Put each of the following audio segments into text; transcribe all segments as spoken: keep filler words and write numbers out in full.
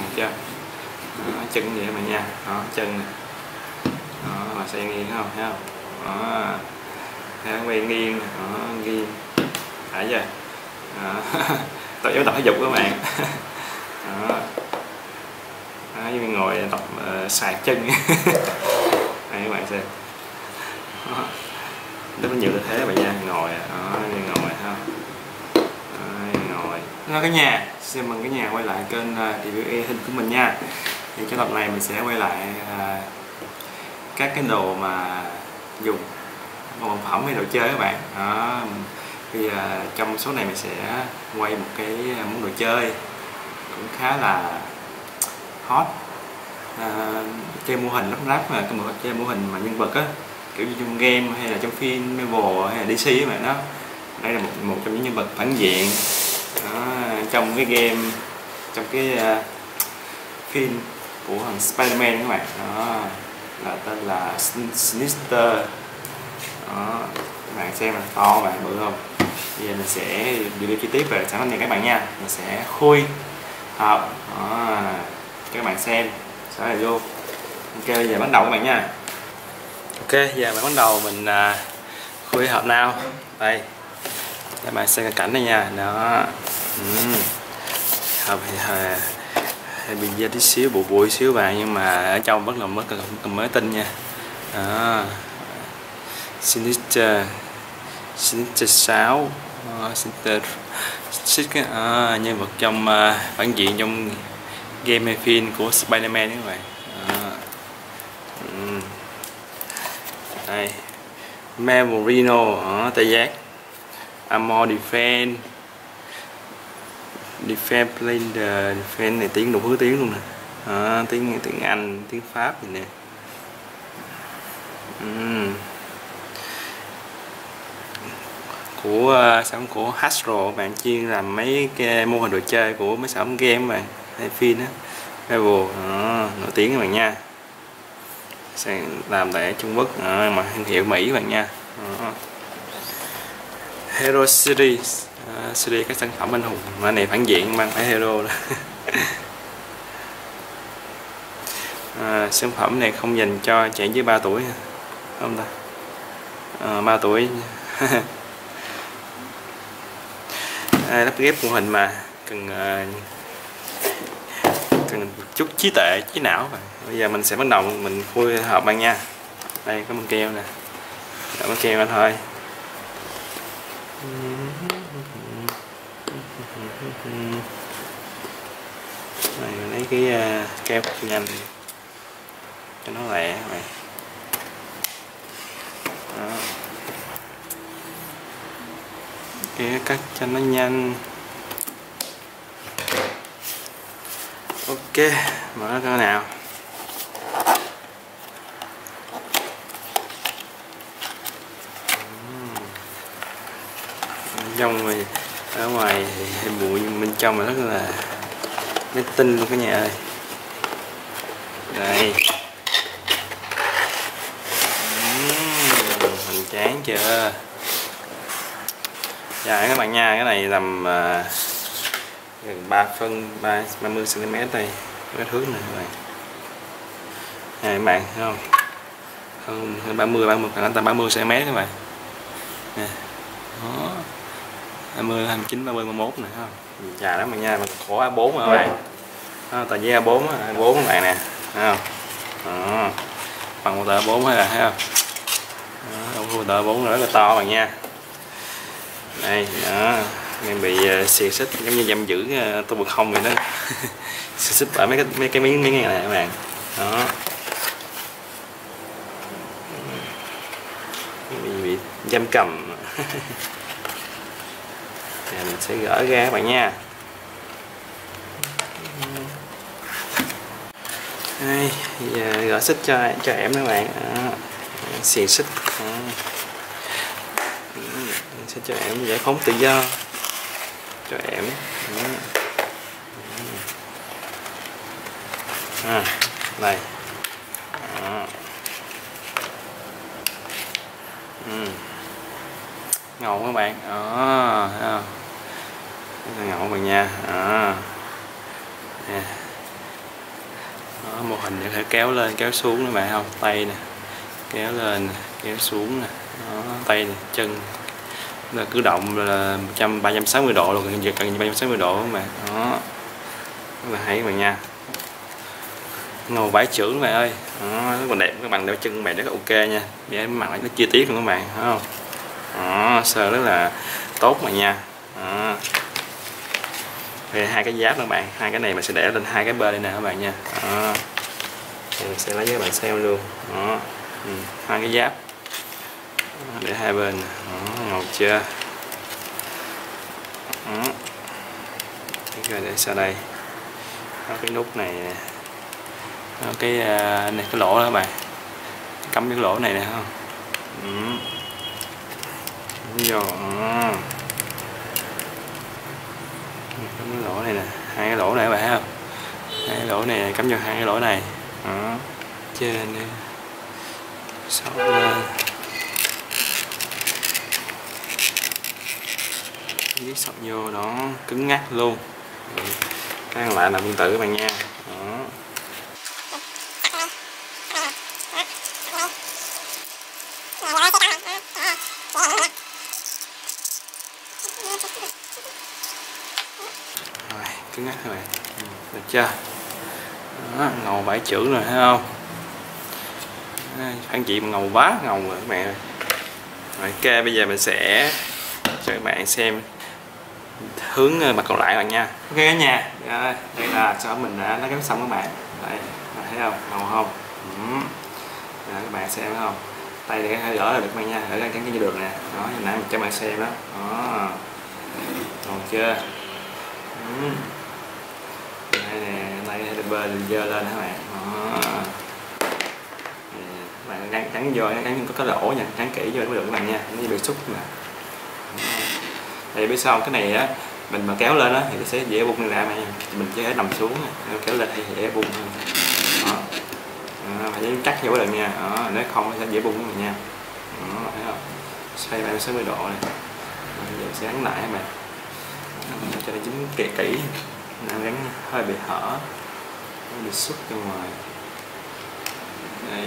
chưa? Đó, chân vậy mà nha, đó chân nè, đó mà xe nghiêng không, thấy không? Đó, thấy quay nghiêng, đó nghiêng, phải chưa? Đó. Tập giống tập thể dục các bạn. Đó. Đó, như ngồi tập uh, sạc chân. Đây các bạn xem. Đó. Rất là nhiều tư thế vậy nha, ngồi, đó, như ngồi ha. Ngồi. Hello cả nhà, xin mừng cả nhà quay lại kênh uh, review e hình của mình nha. Thì trong tập này mình sẽ quay lại uh, các cái đồ mà dùng vật phẩm hay đồ chơi các bạn. Đó. Thì uh, trong số này mình sẽ quay một cái món đồ chơi cũng khá là hot, uh, chơi mô hình lắp ráp, mà cái một chơi mô hình mà nhân vật á, kiểu như trong game hay là trong phim Marvel hay là đê xê các bạn. Đó, đây là một một trong những nhân vật phản diện đó, trong cái game, trong cái uh, phim của thằng Spider-Man các bạn. Đó là tên là Sinister. Đó, các bạn xem là to bạn bự không? Bây giờ mình sẽ đi chi tiết về sản phẩm này các bạn nha. Mình sẽ khui hộp cho các bạn xem sẽ là vô. Ok, bây giờ bắt đầu các bạn nha. Ok, giờ bạn bắt đầu mình uh, khui hộp nào. Đây, các bạn xem cái cảnh này nha. Đó, uhm. hộp thì hơi, hơi bị da tí xíu, bụi bụi xíu bạn, nhưng mà ở trong rất là mất mới tinh nha. Đó, Sinister Sinister sáu, uh, Sinister Six, uh, nhân vật trong uh, phản diện trong game hay phim của Spider-Man các bạn. Uh, um. Đây, Memorino ở tay giác, Armor Defense, Defense Blender, Defense này tiếng đủ thứ tiếng luôn nè. À, tiếng tiếng Anh, tiếng Pháp này nè. uhm. Của uh, sản phẩm của Hasbro, bạn chuyên làm mấy cái mô hình đồ chơi của mấy sản phẩm game bạn hay phim á, Marvel, nổi tiếng các bạn nha. Sẽ làm tại Trung Quốc, à, mà thương hiệu Mỹ các bạn nha. Đó. Hero Series, à, series các sản phẩm anh hùng, mà này phản diện mang phải hero đó. À, sản phẩm này không dành cho trẻ dưới ba tuổi không ta? À, ba tuổi. À, lắp ghép mô hình mà cần uh, cần một chút trí tuệ, trí não mà. Bây giờ mình sẽ bắt đầu mình khui hộp bạn nha. Đây có băng keo nè, băng keo anh thôi. Này, lấy cái uh, keo nhanh cho nó lẹ các bạn. Đó. Cái cắt cho nó nhanh. Ok, mở cái nào. Trong rồi ở ngoài thì bụi, nhưng bên trong là rất là mới tinh luôn cả nhà ơi. Đây, hoành tráng chưa? Dạ các bạn nha, cái này tầm uh, gần ba phân, ba mươi xăng-ti-mét đây, cái thước này các bạn. Này các bạn thấy không? Hơn hơn ba mươi, ba mươi khoảng tầm ba mươi xăng-ti-mét các bạn. Nè. Đó. hai mươi, hai mươi chín, ba mươi, ba mươi mốt này không? Chà lắm bạn nha, mình khổ a bốn mà các bạn. Đó, tờ giấy a bốn, a bốn các bạn nè, thấy không? Đó. Bằng một tờ a bốn hay là thấy không? Đó, một tờ a bốn rất là to bạn nha. Đây, đó, em bị uh, xiềng xích giống như giam giữ uh, tôi bực không vậy đó. Xiềng xích bởi mấy cái mấy cái miếng miếng này các bạn. Đó. Bị, bị giam cầm. Thì mình sẽ gỡ ra các bạn nha. Đây, giờ gỡ xích cho cho em các bạn. Đó. Xiềng xích. Đó. Sẽ cho em giải phóng tự do cho em. À, đây. À. Ừ. Ngầu các bạn. Đó, thấy không? Rất là ngầu các bạn nha. À. Đó, mô hình có thể kéo lên kéo xuống các bạn không, tay nè kéo lên kéo xuống nè, đó, tay nè, chân là cứ động là một trăm ba trăm sáu mươi độ luôn, gần gần ba trăm sáu mươi độ các bạn. Đó rất là hay các bạn nha, ngầu vải trưởng các bạn ơi. Đó, rất là đẹp, các bạn đeo chân các bạn rất là ok nha, để mặt nó chi tiết luôn các bạn, thấy không? Đó, sơ rất là tốt mà nha. Đó. Đây hai cái giáp các bạn, hai cái này mình sẽ để lên hai cái bên đây nè các bạn nha. Đó. Thì mình sẽ lấy cho các bạn xem luôn. Đó. Ừ, hai cái giáp để hai bên. Đó, ngầu chưa? Đó. Rồi để sau đây có cái nút này nè, có cái này, cái lỗ đó các bạn, cắm cái lỗ này nè không? Ừ. Vô. Đó. Cắm cái lỗ này nè, hai cái lỗ này các bạn thấy không? Hai cái lỗ này cắm vô hai cái lỗ này. Đó. Trên đi, sóc lên, viết sọc vô đó, cứng ngắc luôn. Cái còn lại là tương tự các bạn nha. Đó. Rồi, cứng ngắc các bạn, được chưa? Đó, ngầu vải trưởng rồi thấy không? Phản chị ngầu quá ngầu rồi các bạn ơi. Rồi, ok, bây giờ mình sẽ cho các bạn xem hướng mặt còn lại rồi nha. Ok cả nhà, rồi, đây là sản mình đã gắn xong các bạn. Đây, thấy không? Ngầu không? Ừ. Rồi, các bạn xem thấy không? Tay thì hay gỡ là được các bạn nha, gỡ gắn cái được nè. Đó, như nãy mình cho các bạn xem đó. Đó. Ngầu chưa? Ừ. Đây nè, tay hai bên dơ lên các bạn. Đó. Bạn gắn, gắn vô, gắn có cái lỗ nha, gắn kỹ vô mới được các bạn nha, nó bị xúc mà. Thì biết sao cái này á, mình mà kéo lên á thì nó sẽ dễ bung ra mà mình chỉ thể nằm xuống kéo lên thì dễ bung hơn. Đó. À, phải chắc vô được nha. Đó, nếu không nó sẽ dễ bung các bạn nha. Đó, thấy không? Xoay ba trăm sáu mươi độ này. Giờ sẽ gắn lại các bạn. Cho nó dính kỹ kỹ, nó gắn hơi bị hở, nó bị xúc ra ngoài. Đây.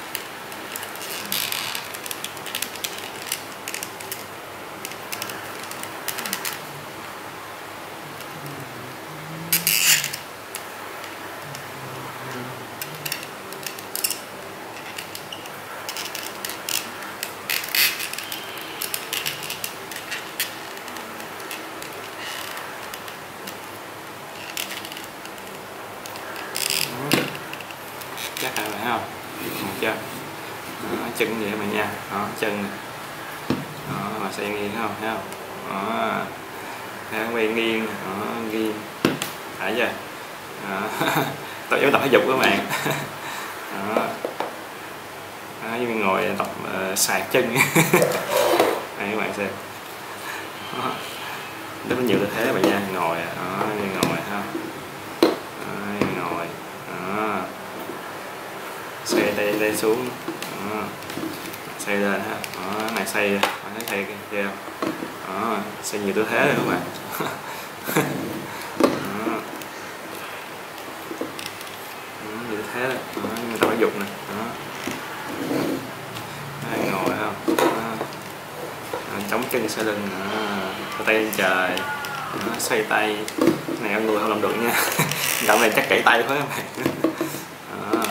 Chắc là phải không? Được chưa? Đó, chân vậy mà nha. Đó, chân này. Đó, mà sẽ nghiêng thấy không? Thấy không? Đó. Thấy quay nghiêng, đó, nghiêng. Phải chưa? Đó. Tập giống tập thể dục các bạn. Đó. Đó, như ngồi tập uh, sạc chân. Đây các bạn xem. Đó. Rất nhiều tư thế các bạn nha, ngồi, đó, như ngồi ha. Đó, ngồi. Đó. Xoay tay tay xuống, đó. Xoay lên ha, đó, này xoay, bạn thấy xoay kia, đó, xoay nhiều tư thế rồi các bạn. Đó. Đó, nhiều tư thế đó, đó, người ta phải dục nè, đó. Đó, ngồi không, đó. Đó, chống chân xoay lưng, đó. Tay lên trời, đó, xoay tay, cái này người không làm được nha, động này chắc gãy tay thôi các bạn. Đó.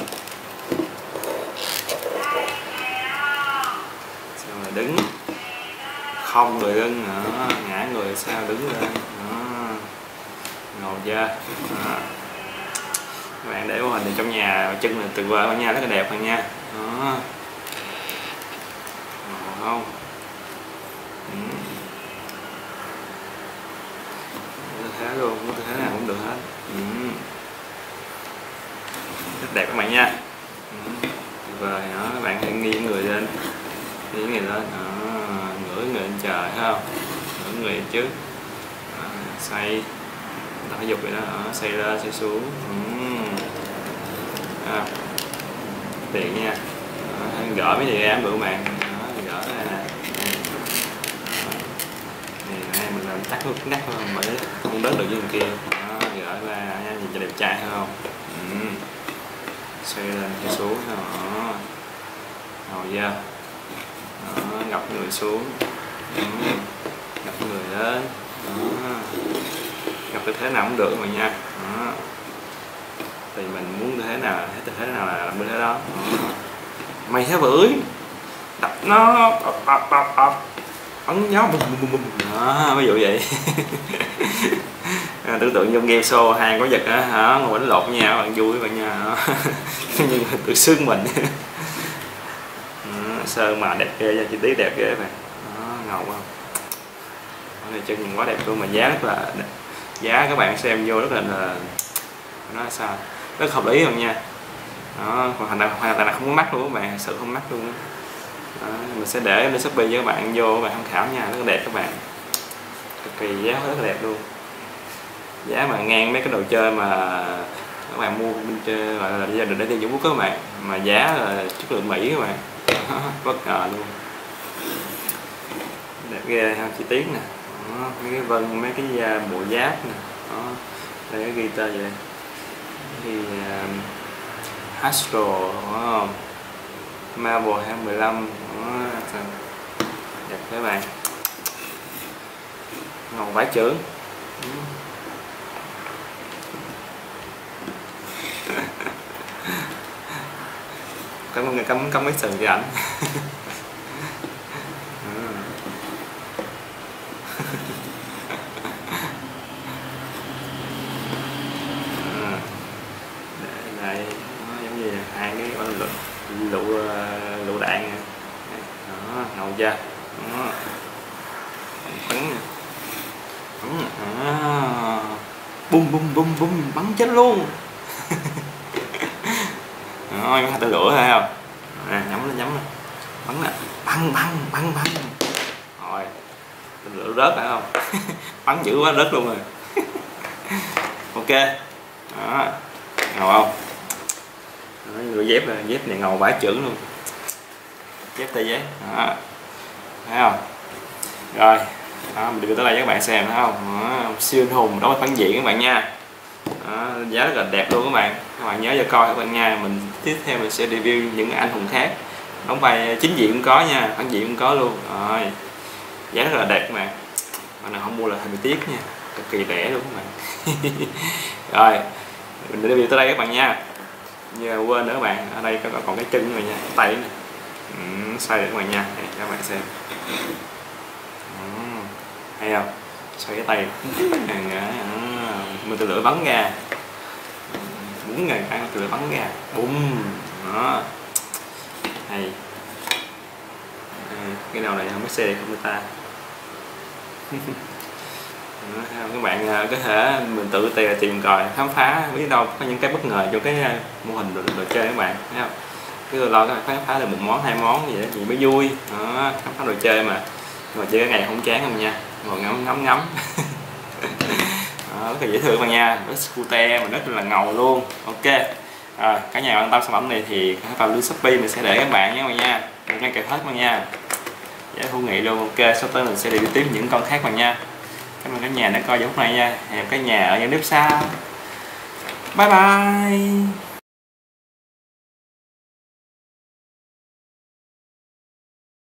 Đứng không người lưng, đó, ngã người sao đứng lên, đó, ngồi chưa? Đó. Các bạn để mô hình trong nhà chân là tuyệt vời nha, rất là đẹp bạn nha. Đó. Ngồi không? Ừ. Tư thế luôn, có tư thế nào cũng được hết. Ừ. Rất đẹp các bạn nha. Ừ. Tuyệt vời, đó, các bạn hãy nghiêng người lên, nghiêng người lên, đó. Ngửa người lên trời thấy không? Ngửa người trước, đó. Xoay tập thể dục vậy đó, đó. Xoay lên xoay xuống. Uhm. À. Tiện nha. Đó. Gỡ mấy gì em bự màn, gỡ ra nè. Này mình làm tắt nước nát thôi mà không đớt được với người kia. Đó. Gỡ ra nha, nhìn cho đẹp trai thấy không? Uhm. xoay lên xoay xuống đó, ngồi ra đó, gập người xuống, gập người lên đó. Gập tư thế nào cũng được mà nha đó. Thì mình muốn tư thế nào thấy tư thế nào là làm tư thế đó, đó. Mày thế bưởi đập nó đập đập đập đập ấn gió bùm bùm bùm đó, ví dụ vậy. À, tưởng tượng trong game show hai có giật á hả, ngồi đánh lộn nhau bạn vui bạn nha. Nhưng mà tự xưng mình. Đó, sơn mà đẹp ghê nha, chi tiết đẹp ghê bạn đó, ngầu không. Cái này chân nhìn quá đẹp luôn, mà giá rất là đẹp. Giá các bạn xem vô rất là, là nói sao rất hợp lý luôn nha đó, còn thành ra hoàn toàn là không có mắc luôn các bạn, sự không mắc luôn đó. Đó, mình sẽ để lên Shopee cho các bạn vô các bạn tham khảo nha, rất là đẹp các bạn, cực kỳ giá rất là đẹp luôn, giá mà ngang mấy cái đồ chơi mà các bạn mua bên chơi gọi là gia đình để tiêu dùng quốc các bạn, mà giá là chất lượng Mỹ các bạn. Đó, bất ngờ luôn, đẹp ghê ha, chi tiết nè đó, mấy cái vân mấy cái bộ giáp nè đó, đây cái ghi tên vậy thì uh, Astro đúng không? Marvel hai mười lăm đó, đẹp các bạn, ngầu vải trưởng. Cắm cắm cắm mấy sừng cho ảnh. Đây nó giống như hai cái con lựu lựu lựu đạn đó, ngầu chưa đó, bắn nè, bắn à, bum bum bum bum bắn chết luôn. Đó, hai tên lửa thấy không, à, nhắm lên nhắm lên bắn nè, bắn bắn bắn bắn rồi tên lửa rớt phải không. Bắn dữ quá rớt luôn rồi. Ok đó, ngầu không. Đó, người dép là dép này ngầu bá trưởng luôn, dép tay giấy đó, thấy không. Rồi đó, mình đưa tới đây cho các bạn xem thấy không đó, siêu anh hùng đó, phản diện các bạn nha đó, giá rất là đẹp luôn các bạn, các bạn nhớ cho coi các bạn nha. Mình tiếp theo mình sẽ review những anh hùng khác, đóng vai chính diện cũng có nha, phản diện cũng có luôn. Rồi giá rất là đẹp các bạn, bạn nào không mua là hơi bị tiếc nha, cực kỳ rẻ luôn các bạn. Rồi mình review tới đây các bạn nha. Như quên nữa các bạn, ở đây có còn cái chân này nha, cái tay này, ừ, xoay được các bạn nha, để cho các bạn xem, ừ, hay không, xoay cái tay, mình từ lửa bắn ra, bốn ngàn cái từ lửa bắn ra, bum, đó, hay, cái nào này không biết xe không người ta. Các bạn có thể mình tự tìm, tìm coi khám phá, biết đâu có những cái bất ngờ cho cái mô hình đồ, đồ chơi các bạn thấy không, cứ lo các bạn khám phá được một món hai món gì đó gì mới vui đó, khám phá đồ chơi mà mà chơi cái ngày không chán không nha, ngồi ngắm ngắm ngắm. Đó, rất là dễ thương các bạn nha, rất scooter mà rất là ngầu luôn. Ok rồi, cả nhà quan tâm sản phẩm này thì vào link Shopee mình sẽ để các bạn nhé các bạn nha, ngay kèm hết các bạn nha, giá hữu nghị luôn. Ok, sắp tới mình sẽ đi tiếp những con khác bạn nha. Cảm ơn cả nhà đã coi video này nha. Hẹn cả nhà ở những clip sau. Bye bye.